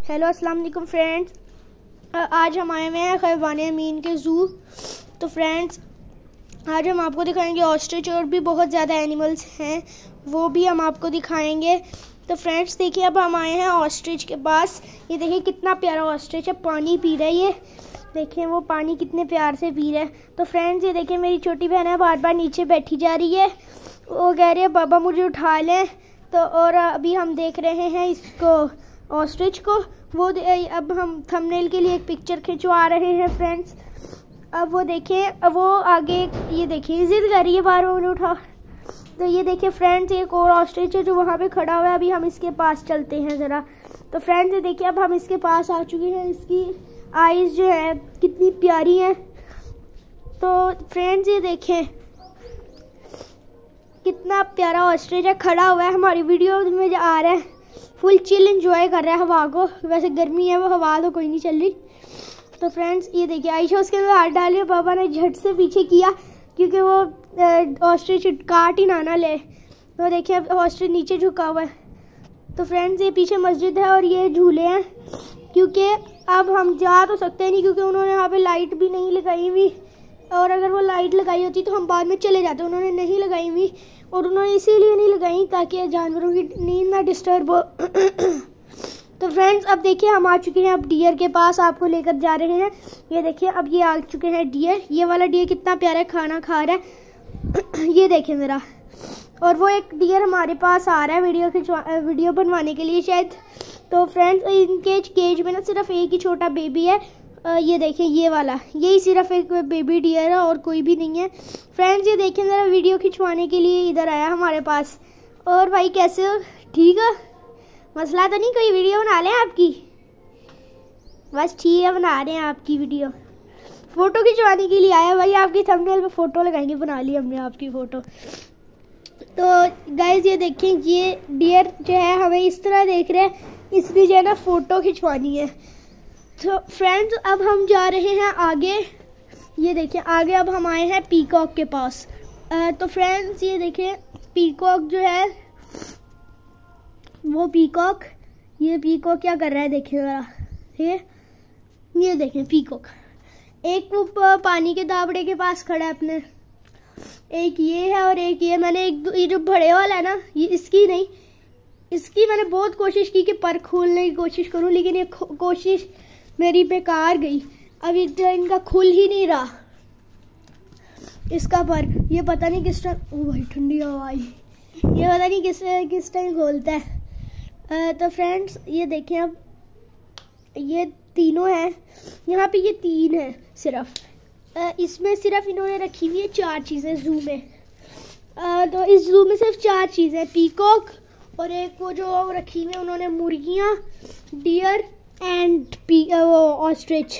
Hello अस्सलाम वालेकुम friends, आज हम आए हुए हैं खैबान अमीन के ज़ू। तो फ्रेंड्स, आज हम आपको दिखाएंगे ऑस्ट्रिच, और भी बहुत ज़्यादा एनिमल्स हैं, वो भी हम आपको दिखाएंगे। तो फ्रेंड्स देखिए, अब हम आए हैं ऑस्ट्रिच के पास। ये देखिए कितना प्यारा ऑस्ट्रिच है, पानी पी रहा है। ये देखिए वो पानी कितने प्यार से पी रहा है। तो फ्रेंड्स ये देखिए, मेरी छोटी बहन है, बार बार नीचे बैठी जा रही है। वो कह रही है पापा मुझे उठा लें। तो और अभी हम देख रहे हैं इसको, ऑस्ट्रिच को। वो अब हम थंबनेल के लिए एक पिक्चर खिंचवा रहे हैं फ्रेंड्स। अब वो देखिए, अब वो आगे, ये देखिए जिद कर रही है बार बार उठा। तो ये देखिए फ्रेंड्स, एक और ऑस्ट्रिच है जो वहाँ पे खड़ा हुआ है। अभी हम इसके पास चलते हैं ज़रा। तो फ्रेंड्स ये देखिए, अब हम इसके पास आ चुके हैं। इसकी आईज़ जो है कितनी प्यारी हैं। तो फ्रेंड्स ये देखें कितना प्यारा ऑस्ट्रिच है, खड़ा हुआ है। हमारी वीडियो में आ रहा है, फुल चिल एंजॉय कर रहा है हवा को। वैसे गर्मी है, वो हवा तो कोई नहीं चल रही। तो फ्रेंड्स ये देखिए, आयशा उसके अंदर हाथ डाल रही है। पापा ने झट से पीछे किया क्योंकि वो ऑस्ट्रिच काट ही ना ले। तो देखिए अब ऑस्ट्रिच नीचे झुका हुआ है। तो फ्रेंड्स ये पीछे मस्जिद है और ये झूले हैं, क्योंकि अब हम जा तो सकते नहीं, क्योंकि उन्होंने यहाँ पे लाइट भी नहीं लगाई हुई। और अगर वो लाइट लगाई होती तो हम बाद में चले जाते। उन्होंने नहीं लगाई हुई, और उन्होंने इसीलिए नहीं लगाई ताकि जानवरों की नींद ना डिस्टर्ब हो। तो फ्रेंड्स अब देखिए, हम आ चुके हैं अब डियर के पास, आपको लेकर जा रहे हैं। ये देखिए अब ये आ चुके हैं डियर। ये वाला डियर कितना प्यारा खाना खा रहा है। ये देखिए मेरा। और वो एक डियर हमारे पास आ रहा है वीडियो बनवाने के लिए शायद। तो फ्रेंड्स इनके केज में ना सिर्फ एक ही छोटा बेबी है। ये देखिए ये वाला, यही सिर्फ एक बेबी डियर है और कोई भी नहीं है। फ्रेंड्स ये देखिए, ज़रा वीडियो खिंचवाने के लिए इधर आया हमारे पास। और भाई कैसे हो, ठीक है? मसला तो नहीं कोई? वीडियो बना लें आपकी? बस ठीक है, बना रहे हैं आपकी वीडियो। फ़ोटो खिंचवाने के लिए आया भाई, आपकी थंबनेल पे फ़ोटो लगाएंगे। बना ली हमने आपकी फ़ोटो। तो गाइस ये देखें, ये डियर जो है हमें इस तरह देख रहे हैं, इसलिए जो है ना फ़ोटो खिंचवानी है। तो फ्रेंड्स अब हम जा रहे हैं आगे। ये देखिए आगे अब हम आए हैं पीकॉक के पास। तो फ्रेंड्स ये देखिए, पीकॉक जो है वो पीकॉक, ये पीकॉक क्या कर रहा है देखिए ज़रा। ये देखें पीकॉक, एक वो पानी के दाबड़े के पास खड़ा है अपने। एक ये है और एक ये। मैंने ये जो बड़े वाला है ना, ये इसकी नहीं, इसकी मैंने बहुत कोशिश की कि पर खोलने की कोशिश करूं, लेकिन ये कोशिश मेरी बेकार गई। अब इनका खुल ही नहीं रहा इसका पर। ये पता नहीं किस टाइम, ओ भाई ठंडी हवा आई, ये पता नहीं किस टाइम खोलता है। तो फ्रेंड्स ये देखें, अब ये तीनों हैं यहाँ पे, ये तीन हैं सिर्फ। इसमें सिर्फ इन्होंने रखी हुई है 4 चीज़ें ज़ू में। तो इस ज़ू में सिर्फ 4 चीज़ें, पीकॉक और एक वो जो रखी हुई है उन्होंने मुर्गियाँ, डियर एंड ऑस्ट्रिच।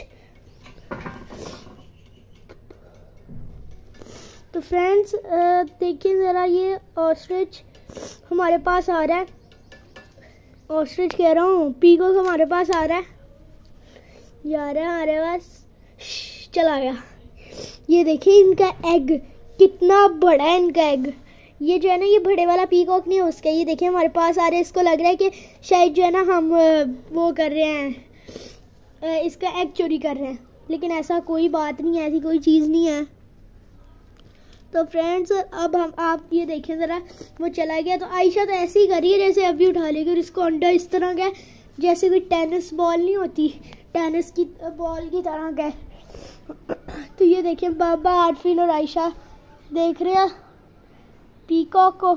तो फ्रेंड्स देखिए ज़रा, ये ऑस्ट्रिच हमारे पास आ रहा है। ऑस्ट्रिच कह रहा हूँ, पीकॉक हमारे पास आ रहा है। आ रहा है बस, चला गया। ये देखिए इनका एग कितना बड़ा है, इनका एग। ये जो है ना, ये बड़े वाला पीकॉक नहीं है उसका। ये देखिए हमारे पास आ रहा है। इसको लग रहा है कि शायद जो है ना हम वो कर रहे हैं, इसका एग चोरी कर रहे हैं, लेकिन ऐसा कोई बात नहीं है, ऐसी कोई चीज़ नहीं है। तो फ्रेंड्स अब हम, आप ये देखें ज़रा, वो चला गया। तो आयशा तो ऐसे ही करी है जैसे अभी उठा लेगी, और इसको अंडा इस तरह का जैसे कोई टेनिस बॉल नहीं होती, टेनिस की बॉल की तरह का। तो ये देखें बाबा, आर्टफिल और आयशा देख रहे हैं पीकॉक को।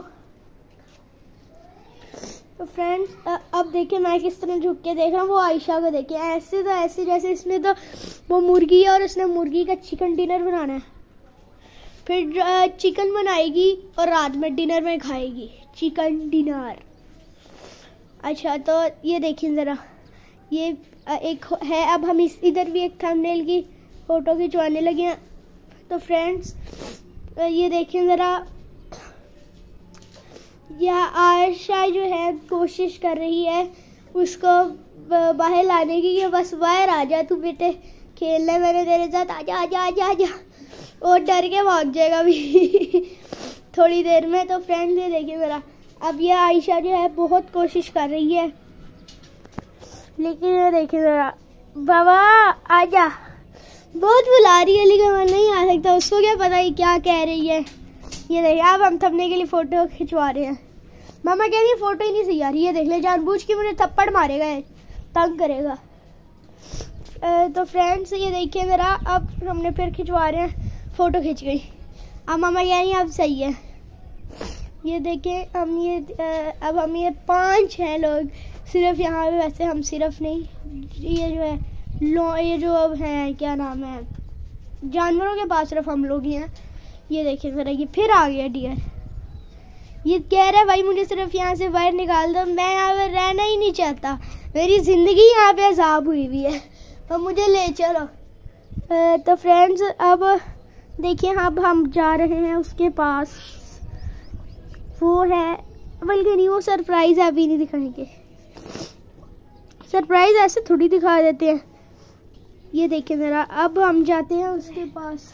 तो फ्रेंड्स अब देखिए मैं किस तरह झुक के देख रहा हूँ, वो आयशा को देखे ऐसे, तो ऐसे जैसे इसने तो वो मुर्गी है और उसने मुर्गी का चिकन डिनर बनाना है, फिर चिकन बनाएगी और रात में डिनर में खाएगी चिकन डिनर। अच्छा तो ये देखिए ज़रा, ये एक है। अब हम इधर भी एक थंबनेल की फ़ोटो खिंचवाने लगे हैं। तो फ्रेंड्स ये देखें ज़रा, यह आयशा जो है कोशिश कर रही है उसको बाहर लाने की, कि बस बाहर आ जा तू बेटे, खेलने मैंने तेरे साथ, आजा आजा आजा आजा। और डर के भाग जाएगा अभी थोड़ी देर में। तो फ्रेंड्स ये देखिए ज़रा, अब ये आयशा जो है बहुत कोशिश कर रही है लेकिन ये देखिए ज़रा, बाबा आजा, बहुत बुला रही है लेकिन मैं नहीं आ सकता, उसको क्या पता ही क्या कह रही है। ये देखिए अब हम थपने के लिए फ़ोटो खिंचवा रहे हैं। मामा कह रही है फ़ोटो ही नहीं सही आ रही है, देख ले जानबूझ के मुझे थप्पड़ मारेगा, तंग करेगा। तो फ्रेंड्स ये देखिए ज़रा, अब हमने फिर खिंचवा रहे हैं, फ़ोटो खिंच गई। अब मामा कह रही है अब सही है। ये देखिए हम अब हम ये 5 हैं लोग सिर्फ यहाँ पे, वैसे हम सिर्फ नहीं, ये जो है ये जो अब है क्या नाम है जानवरों के पास सिर्फ हम लोग ही हैं। ये देखिए ज़रा, ये फिर आ गया डियर। ये कह रहा है भाई मुझे सिर्फ यहाँ से बाहर निकाल दो, मैं यहाँ पर रहना ही नहीं चाहता, मेरी ज़िंदगी यहाँ पे अज़ाब हुई हुई है, अब मुझे ले चलो। तो फ्रेंड्स अब देखिए अब हम जा रहे हैं उसके पास, वो है, बल्कि नहीं वो सरप्राइज़ अभी नहीं दिखाएंगे, सरप्राइज़ ऐसे थोड़ी दिखा देते हैं। ये देखिए ज़रा, अब हम जाते हैं उसके पास।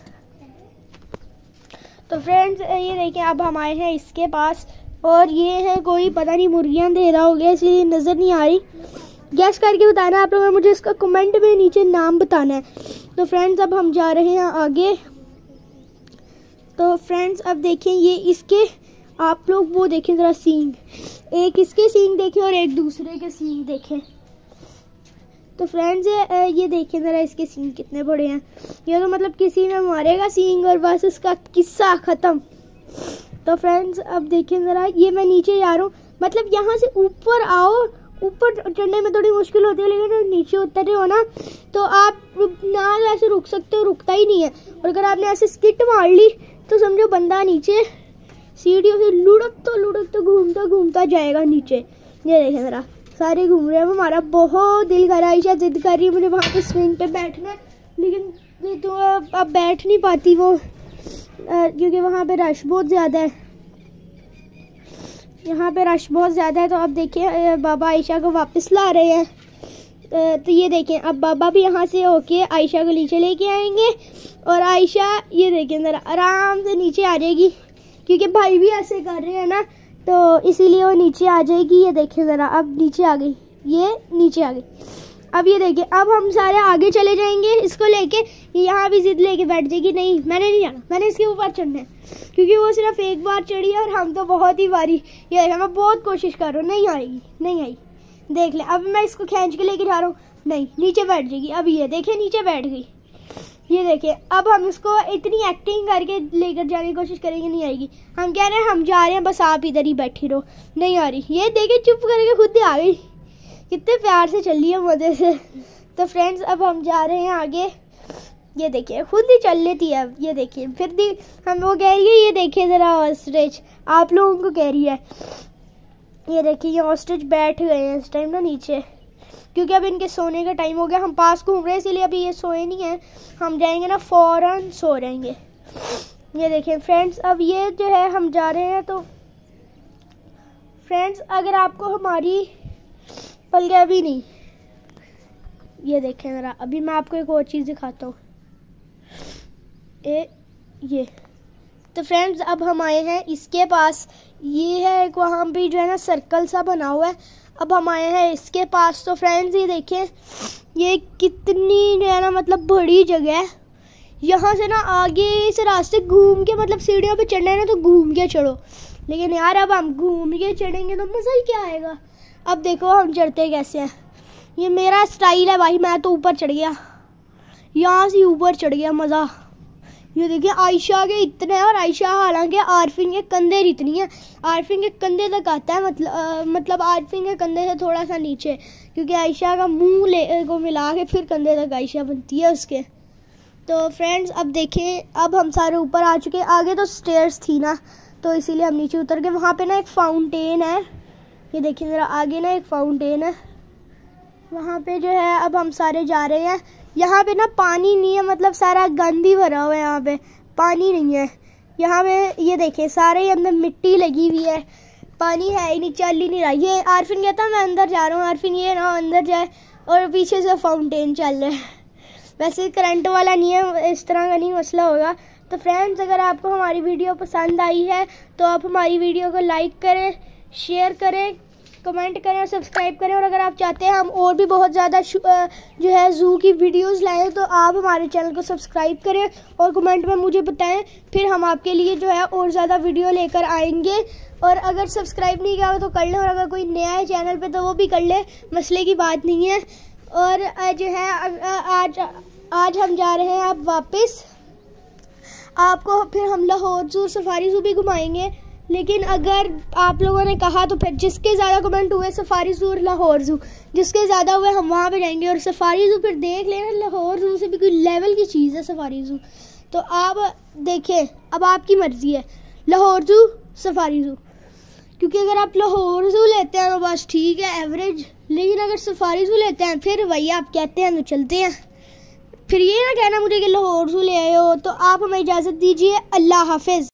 तो फ्रेंड्स ये देखिए अब हम आए हैं इसके पास, और ये है कोई पता नहीं मुर्गियाँ दे रहा हो गया, इसलिए नज़र नहीं आ रही। गैस करके बताना है आप लोगों ने, मुझे इसका कमेंट में नीचे नाम बताना है। तो फ्रेंड्स अब हम जा रहे हैं आगे। तो फ्रेंड्स अब देखिए ये इसके, आप लोग वो देखें ज़रा सींग, एक इसके सींग देखें और एक दूसरे के सींग देखें। तो फ्रेंड्स ये देखें ज़रा इसके सींग कितने बड़े हैं, ये तो मतलब किसी ने मारेगा सींग और बस उसका किस्सा ख़त्म। तो फ्रेंड्स अब देखें ज़रा, ये मैं नीचे जा रहा हूँ, मतलब यहाँ से ऊपर आओ, ऊपर चढ़ने में थोड़ी मुश्किल होती है, लेकिन नीचे उतरे हो ना तो आप ना ऐसे रुक सकते हो, रुकता ही नहीं है, और अगर आपने ऐसे स्किट मार ली तो समझो बंदा नीचे सीढ़ियों से लुढ़कता घूमता घूमता जाएगा नीचे। ये देखें ज़रा, सारे घूम रहे हैं, हमारा बहुत दिल कर रहा है, आयशा जिद कर रही है मुझे वहाँ पे स्विंग पे बैठना है, लेकिन तो अब बैठ नहीं पाती वो, क्योंकि वहाँ पे रश बहुत ज़्यादा है, यहाँ पे रश बहुत ज़्यादा है। तो अब देखिए बाबा आयशा को वापस ला रहे हैं। तो ये देखें अब बाबा भी यहाँ से होके आयशा को नीचे लेके आएंगे, और आयशा ये देखें ज़रा आराम से नीचे आ जाएगी, क्योंकि भाई भी ऐसे कर रहे हैं ना, तो इसीलिए वो नीचे आ जाएगी। ये देखें ज़रा, अब नीचे आ गई, ये नीचे आ गई। अब ये देखिए अब हम सारे आगे चले जाएंगे इसको लेके, ये यहाँ भी जिद लेके बैठ जाएगी, नहीं मैंने नहीं जाना, मैंने इसके ऊपर चढ़ना है, क्योंकि वो सिर्फ एक बार चढ़ी है और हम तो बहुत ही बारी, ये देखा मैं बहुत कोशिश कर रहा हूँ, नहीं आएगी, नहीं आई, देख ले अब मैं इसको खींच के लेके जा रहा हूँ, नहीं नीचे बैठ जाएगी। अब ये देखिए नीचे बैठ गई। ये देखिए अब हम इसको इतनी एक्टिंग करके लेकर जाने की कोशिश करेंगे, नहीं आएगी, हम कह रहे हैं हम जा रहे हैं बस आप इधर ही बैठी रहो, नहीं आ रही। ये देखिए चुप करके खुद ही आ गई, कितने प्यार से चल रही है मज़े से। तो फ्रेंड्स अब हम जा रहे हैं आगे। ये देखिए खुद ही चल लेती है। अब ये देखिए फिर हम वो कह रही है, ये देखिए ज़रा ऑस्ट्रिच आप लोगों को कह रही है। ये देखिए ये ऑस्ट्रिच बैठ गए हैं इस टाइम ना नीचे, क्योंकि अब इनके सोने का टाइम हो गया, हम पास घूम रहे हैं इसीलिए अभी ये सोए नहीं हैं, हम जाएंगे ना फ़ौरन सो रहेंगे। ये देखिए फ्रेंड्स अब ये जो है हम जा रहे हैं। तो फ्रेंड्स अगर आपको हमारी बल्कि अभी नहीं, ये देखें ज़रा, अभी मैं आपको एक और चीज़ दिखाता हूँ, ये तो फ्रेंड्स अब हम आए हैं इसके पास, ये है एक वहाँ भी जो है ना सर्कल सा बना हुआ है, अब हम आए हैं इसके पास। तो फ्रेंड्स ये देखें ये कितनी जो है ना मतलब बड़ी जगह है, यहाँ से ना आगे से रास्ते घूम के, मतलब सीढ़ियों पे चढ़ना है ना तो घूम के चढ़ो, लेकिन यार अब हम घूम के चढ़ेंगे तो मज़ा ही क्या आएगा। अब देखो हम चढ़ते कैसे हैं, ये मेरा स्टाइल है भाई, मैं तो ऊपर चढ़ गया, यहाँ से ऊपर चढ़ गया, मज़ा। ये देखिए आयशा के इतने हैं, और आयशा हालांकि आरफिन के कंधे इतनी है, आरफिन के कंधे तक आता है, मतलब आरफिन के कंधे से थोड़ा सा नीचे, क्योंकि आयशा का मुंह को मिला के फिर कंधे तक आयशा बनती है उसके। तो फ्रेंड्स अब देखें अब हम सारे ऊपर आ चुके हैं, आगे तो स्टेयर्स थी ना तो इसीलिए हम नीचे उतर गए। वहाँ पे ना एक फाउंटेन है, ये देखिए ज़रा आगे ना एक फाउंटेन है, वहाँ पे जो है अब हम सारे जा रहे हैं। यहाँ पे ना पानी नहीं है, मतलब सारा गंद ही भरा हुआ है, यहाँ पे पानी नहीं है। यहाँ पे ये देखें सारे अंदर मिट्टी लगी हुई है, पानी है ही नहीं, चल ही नहीं रहा। ये आरफिन कहता है मैं अंदर जा रहा हूँ, आरफिन ये ना अंदर जाए, और पीछे से फाउंटेन चल रहा है। वैसे करंट वाला नहीं है, इस तरह का नहीं मसला होगा। तो फ्रेंड्स अगर आपको हमारी वीडियो पसंद आई है तो आप हमारी वीडियो को लाइक करें, शेयर करें, कमेंट करें और सब्सक्राइब करें। और अगर आप चाहते हैं हम और भी बहुत ज़्यादा जो है ज़ू की वीडियोस लाएं तो आप हमारे चैनल को सब्सक्राइब करें और कमेंट में मुझे बताएं, फिर हम आपके लिए जो है और ज़्यादा वीडियो लेकर आएंगे। और अगर सब्सक्राइब नहीं किया हो तो कर लें, और अगर कोई नया है चैनल पे तो वो भी कर ले, मसले की बात नहीं है। और जो है आज हम जा रहे हैं अब वापस, आपको फिर हम लाहौर ज़ू सफारी ज़ू भी घुमाएंगे। लेकिन अगर आप लोगों ने कहा तो फिर जिसके ज़्यादा कमेंट हुए सफारी ज़ू और लाहौर ज़ू, जिसके ज़्यादा हुए हम वहाँ पे जाएंगे। और सफारी ज़ू फिर देख लेना, लाहौर ज़ू से भी कोई लेवल की चीज़ है सफारी ज़ू। तो आप देखें, अब आपकी मर्ज़ी है लाहौर ज़ू सफारी ज़ू, क्योंकि अगर आप लाहौर ज़ू लेते हैं तो बस ठीक है एवरेज, लेकिन अगर सफारी ज़ू लेते हैं फिर वही आप कहते हैं तो चलते हैं। फिर ये ना कहना मुझे कि लाहौर ज़ू ले आए हो। तो आप हमें इजाज़त दीजिए, अल्लाह हाफिज़।